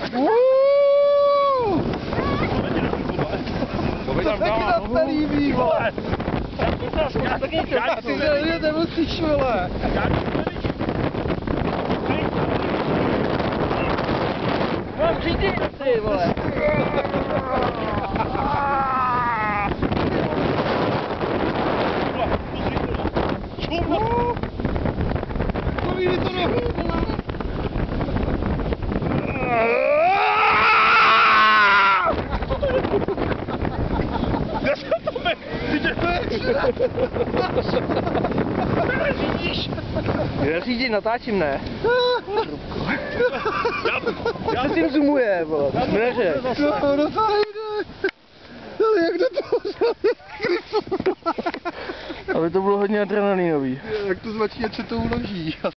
To taky na líbí, vole. Ty se nemusíš, vole. Mám řídit, ty vole. Povídej to nohy, vole. Já řídím, natáčím, ne? Já se tím zoomuje, vole, neřek. No to nejde. Ale jak do toho Aby to bylo hodně adrenalinový. Jak to zvačí, ať se to uloží.